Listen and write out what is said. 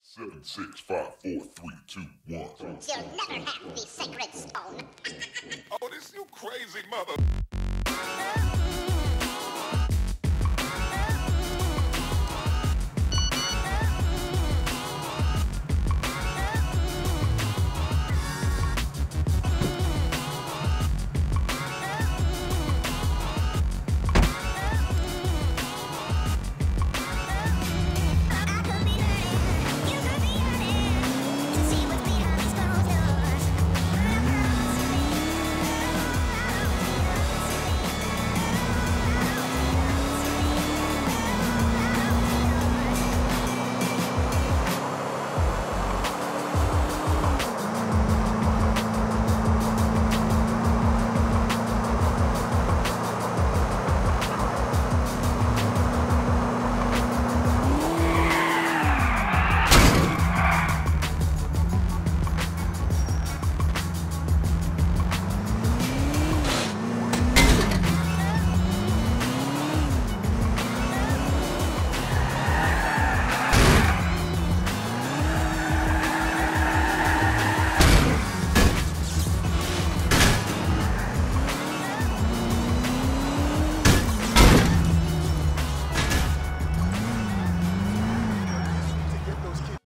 Seven, 6, 5, 4, 3, 2, 1. You'll never have the sacred stone. Oh, this you crazy mother.